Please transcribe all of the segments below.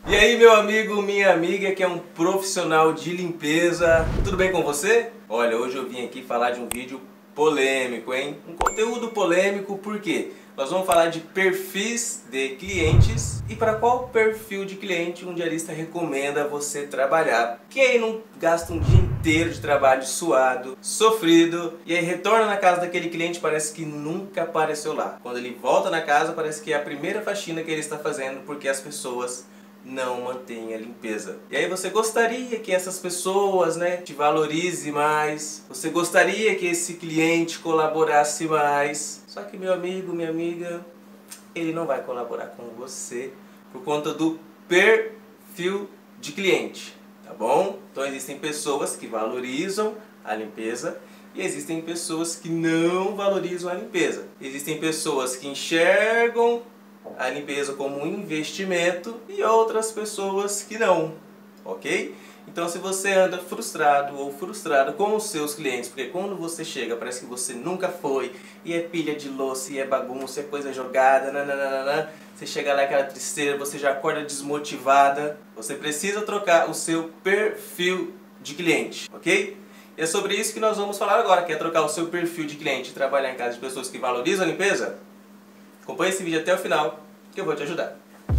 E aí, meu amigo, minha amiga que é um profissional de limpeza, tudo bem com você? Olha, hoje eu vim aqui falar de um vídeo polêmico, hein? Um conteúdo polêmico, por quê? Nós vamos falar de perfis de clientes e para qual perfil de cliente um diarista recomenda você trabalhar. Quem aí não gasta um dia inteiro de trabalho suado, sofrido e aí retorna na casa daquele cliente parece que nunca apareceu lá. Quando ele volta na casa parece que é a primeira faxina que ele está fazendo porque as pessoas não mantém a limpeza. E aí você gostaria que essas pessoas, te valorize mais, você gostaria que esse cliente colaborasse mais, só que meu amigo, minha amiga, ele não vai colaborar com você por conta do perfil de cliente, tá bom? Então existem pessoas que valorizam a limpeza e existem pessoas que não valorizam a limpeza. Existem pessoas que enxergam a limpeza como um investimento e outras pessoas que não, ok? Então se você anda frustrado ou frustrada com os seus clientes, porque quando você chega parece que você nunca foi, e é pilha de louça, e é bagunça, é coisa jogada, nananana, você chega lá aquela tristeza, você já acorda desmotivada, você precisa trocar o seu perfil de cliente, ok? E é sobre isso que nós vamos falar agora. Quer trocar o seu perfil de cliente e trabalhar em casa de pessoas que valorizam a limpeza? Acompanhe esse vídeo até o final que eu vou te ajudar.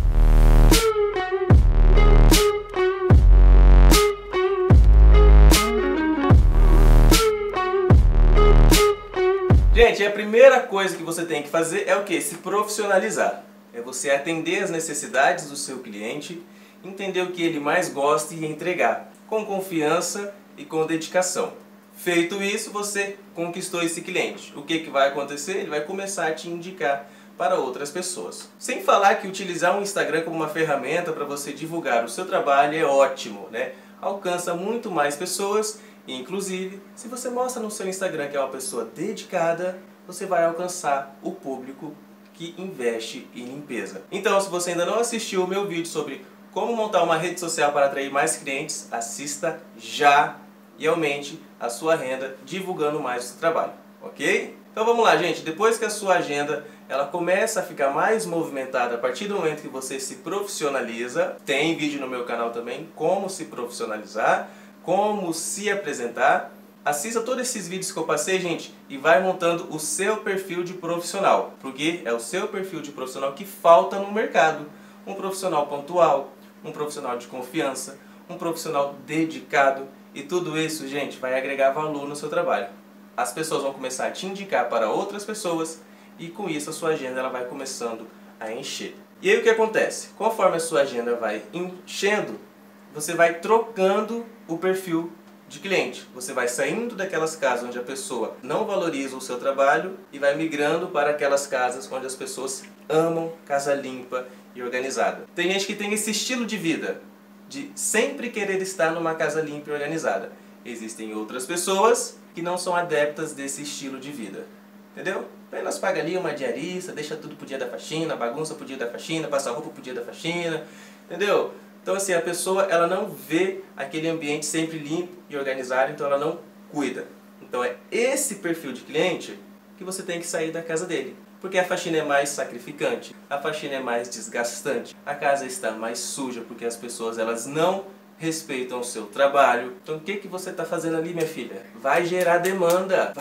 Gente, a primeira coisa que você tem que fazer é o quê? Se profissionalizar. É você atender as necessidades do seu cliente, entender o que ele mais gosta e entregar, com confiança e com dedicação. Feito isso, você conquistou esse cliente. O que vai acontecer? Ele vai começar a te indicar para outras pessoas. Sem falar que utilizar o Instagram como uma ferramenta para você divulgar o seu trabalho é ótimo, Alcança muito mais pessoas e, inclusive, se você mostra no seu Instagram que é uma pessoa dedicada, você vai alcançar o público que investe em limpeza. Então, se você ainda não assistiu o meu vídeo sobre como montar uma rede social para atrair mais clientes, assista já e aumente a sua renda divulgando mais o seu trabalho, ok? Então vamos lá, gente. Depois que a sua agenda ela começa a ficar mais movimentada a partir do momento que você se profissionaliza, tem vídeo no meu canal também como se profissionalizar, como se apresentar. Assista todos esses vídeos que eu passei, gente, e vai montando o seu perfil de profissional, porque é o seu perfil de profissional que falta no mercado. Um profissional pontual, um profissional de confiança, um profissional dedicado, e tudo isso, gente, vai agregar valor no seu trabalho. As pessoas vão começar a te indicar para outras pessoas e com isso a sua agenda ela vai começando a encher. E aí o que acontece? Conforme a sua agenda vai enchendo, você vai trocando o perfil de cliente. Você vai saindo daquelas casas onde a pessoa não valoriza o seu trabalho e vai migrando para aquelas casas onde as pessoas amam casa limpa e organizada. Tem gente que tem esse estilo de vida, de sempre querer estar numa casa limpa e organizada. Existem outras pessoas que não são adeptas desse estilo de vida, entendeu? Apenas paga ali uma diarista, deixa tudo pro dia da faxina, bagunça pro dia da faxina, passa roupa pro dia da faxina, entendeu? Então assim, a pessoa ela não vê aquele ambiente sempre limpo e organizado, então ela não cuida. Então é esse perfil de cliente que você tem que sair da casa dele. Porque a faxina é mais sacrificante, a faxina é mais desgastante, a casa está mais suja porque as pessoas elas não respeitam o seu trabalho. Então o que você está fazendo ali, minha filha? Vai gerar demanda,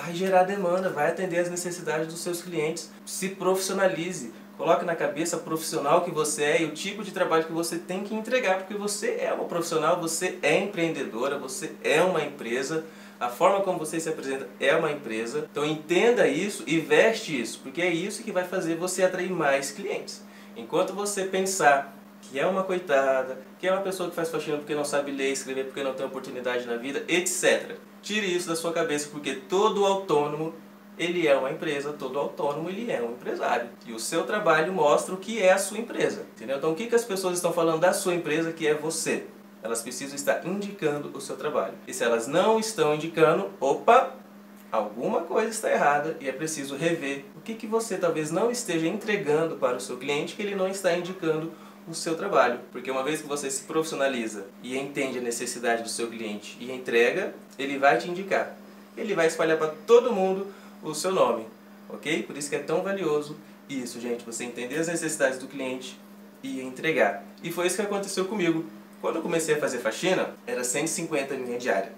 vai atender as necessidades dos seus clientes. Se profissionalize, coloque na cabeça a profissional que você é e o tipo de trabalho que você tem que entregar, porque você é uma profissional, você é empreendedora, você é uma empresa. A forma como você se apresenta é uma empresa, então entenda isso e veste isso, porque é isso que vai fazer você atrair mais clientes. Enquanto você pensar que é uma coitada, que é uma pessoa que faz faxina porque não sabe ler e escrever, porque não tem oportunidade na vida, etc. Tire isso da sua cabeça, porque todo autônomo, ele é uma empresa, todo autônomo, ele é um empresário. E o seu trabalho mostra o que é a sua empresa, entendeu? Então o que as pessoas estão falando da sua empresa, que é você? Elas precisam estar indicando o seu trabalho. E se elas não estão indicando, opa, alguma coisa está errada e é preciso rever o que você talvez não esteja entregando para o seu cliente que ele não está indicando o seu trabalho. Porque uma vez que você se profissionaliza e entende a necessidade do seu cliente e entrega, ele vai te indicar. Ele vai espalhar para todo mundo o seu nome, ok? Por isso que é tão valioso isso, gente, você entender as necessidades do cliente ia entregar. E foi isso que aconteceu comigo. Quando eu comecei a fazer faxina, era 150 linha diária.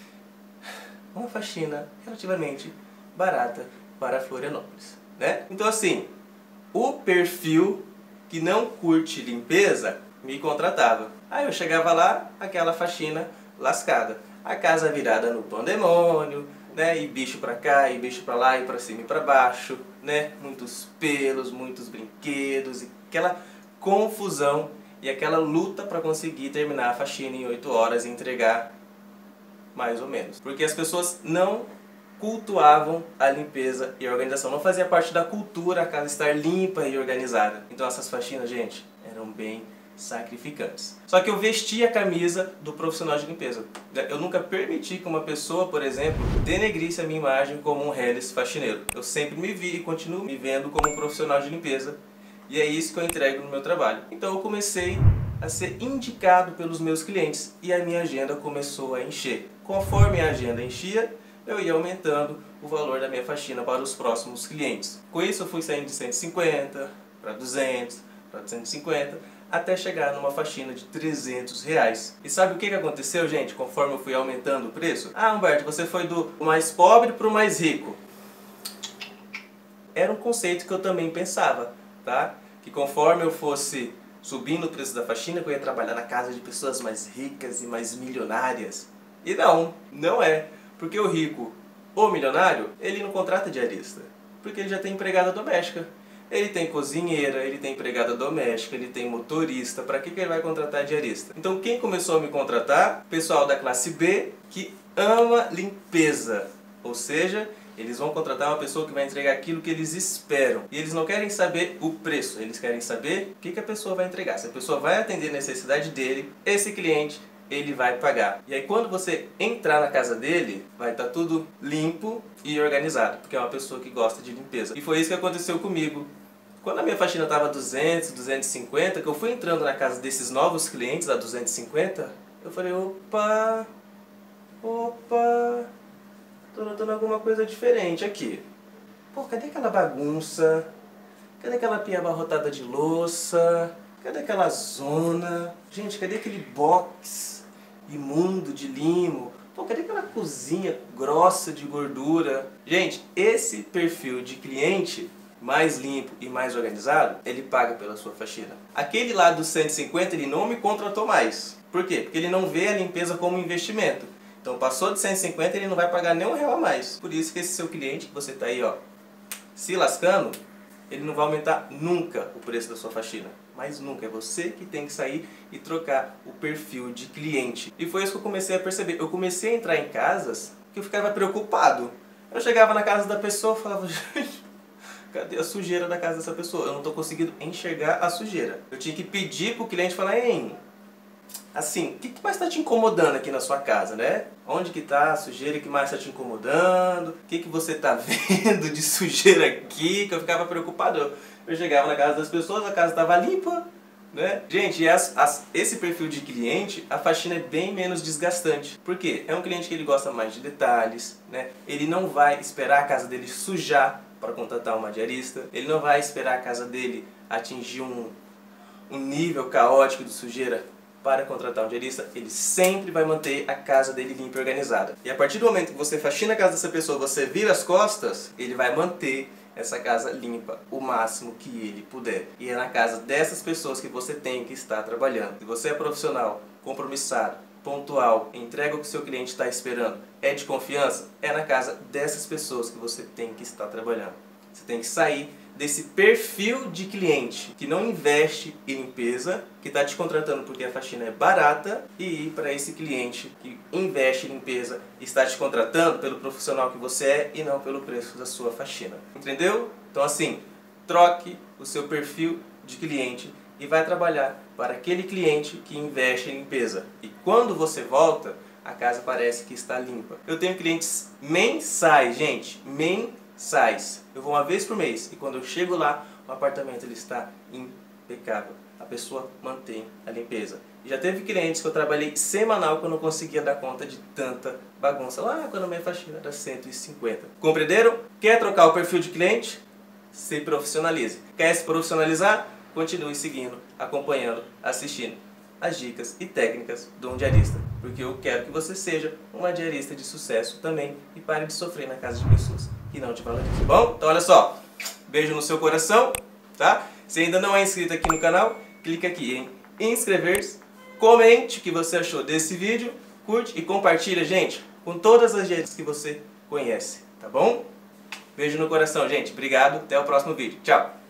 Uma faxina relativamente barata para Florianópolis, né? Então assim, o perfil que não curte limpeza me contratava. Aí eu chegava lá, aquela faxina lascada. A casa virada no pandemônio, né? E bicho pra cá, e bicho pra lá, e pra cima e pra baixo, né? Muitos pelos, muitos brinquedos, e aquela confusão e aquela luta para conseguir terminar a faxina em 8 horas e entregar mais ou menos. Porque as pessoas não cultuavam a limpeza e a organização. Não fazia parte da cultura a casa estar limpa e organizada. Então essas faxinas, gente, eram bem sacrificantes. Só que eu vesti a camisa do profissional de limpeza. Eu nunca permiti que uma pessoa, por exemplo, denegrisse a minha imagem como um reles faxineiro. Eu sempre me vi e continuo me vendo como um profissional de limpeza. E é isso que eu entrego no meu trabalho. Então eu comecei a ser indicado pelos meus clientes e a minha agenda começou a encher. Conforme a agenda enchia, eu ia aumentando o valor da minha faxina para os próximos clientes. Com isso eu fui saindo de 150 para 200, para 250, até chegar numa faxina de R$300. E sabe o que aconteceu, gente, conforme eu fui aumentando o preço? Ah, Humberto, você foi do mais pobre para o mais rico. Era um conceito que eu também pensava, tá? Que conforme eu fosse subindo o preço da faxina, eu ia trabalhar na casa de pessoas mais ricas e mais milionárias. E não, não é. Porque o rico ou milionário, ele não contrata diarista. Porque ele já tem empregada doméstica. Ele tem cozinheira, ele tem empregada doméstica, ele tem motorista. Para que ele vai contratar diarista? Então quem começou a me contratar? Pessoal da classe B que ama limpeza. Ou seja, eles vão contratar uma pessoa que vai entregar aquilo que eles esperam. E eles não querem saber o preço, eles querem saber o que a pessoa vai entregar. Se a pessoa vai atender a necessidade dele, esse cliente, ele vai pagar. E aí quando você entrar na casa dele, vai estar tudo limpo e organizado, porque é uma pessoa que gosta de limpeza. E foi isso que aconteceu comigo. Quando a minha faxina estava 200, 250, que eu fui entrando na casa desses novos clientes a 250, eu falei, opa, tô notando alguma coisa diferente aqui. Pô, cadê aquela bagunça? Cadê aquela pia abarrotada de louça? Cadê aquela zona? Gente, cadê aquele box imundo de limo? Pô, cadê aquela cozinha grossa de gordura? Gente, esse perfil de cliente mais limpo e mais organizado, ele paga pela sua faxina. Aquele lá dos 150, ele não me contratou mais. Por quê? Porque ele não vê a limpeza como investimento. Então passou de 150, ele não vai pagar nem R$1 a mais. Por isso que esse seu cliente, que você está aí, ó, se lascando, ele não vai aumentar nunca o preço da sua faxina. Mas nunca. É você que tem que sair e trocar o perfil de cliente. E foi isso que eu comecei a perceber. Eu comecei a entrar em casas que eu ficava preocupado. Eu chegava na casa da pessoa e falava, gente, cadê a sujeira da casa dessa pessoa? Eu não estou conseguindo enxergar a sujeira. Eu tinha que pedir para o cliente falar, hein, assim, o que mais está te incomodando aqui na sua casa, né? Onde que está a sujeira que mais está te incomodando? O que você está vendo de sujeira aqui? Que eu ficava preocupado. Eu chegava na casa das pessoas, a casa estava limpa, né? Gente, esse perfil de cliente, a faxina é bem menos desgastante. Por quê? É um cliente que ele gosta mais de detalhes, né? Ele não vai esperar a casa dele sujar para contratar uma diarista. Ele não vai esperar a casa dele atingir um nível caótico de sujeira para contratar um diarista. Ele sempre vai manter a casa dele limpa e organizada. E a partir do momento que você faxina a casa dessa pessoa, você vira as costas, ele vai manter essa casa limpa o máximo que ele puder. E é na casa dessas pessoas que você tem que estar trabalhando. Se você é profissional, compromissado, pontual, entrega o que o seu cliente está esperando, é de confiança, é na casa dessas pessoas que você tem que estar trabalhando. Você tem que sair desse perfil de cliente que não investe em limpeza, que está te contratando porque a faxina é barata, e ir para esse cliente que investe em limpeza e está te contratando pelo profissional que você é e não pelo preço da sua faxina. Entendeu? Então assim, troque o seu perfil de cliente e vai trabalhar para aquele cliente que investe em limpeza. E quando você volta, a casa parece que está limpa. Eu tenho clientes mensais, gente, mensais. Eu vou uma vez por mês e quando eu chego lá, o apartamento ele está impecável. A pessoa mantém a limpeza. E já teve clientes que eu trabalhei semanal que eu não conseguia dar conta de tanta bagunça. Lá quando a minha faxina era 150. Compreenderam? Quer trocar o perfil de cliente? Se profissionalize. Quer se profissionalizar? continue seguindo, acompanhando, assistindo as dicas e técnicas de um diarista, porque eu quero que você seja uma diarista de sucesso também e pare de sofrer na casa de pessoas que não te valorizam, tá bom? Então olha só, beijo no seu coração, tá? Se ainda não é inscrito aqui no canal, clica aqui em inscrever-se, comente o que você achou desse vídeo, curte e compartilha, gente, com todas as diaristas que você conhece, tá bom? Beijo no coração, gente. Obrigado, até o próximo vídeo. Tchau!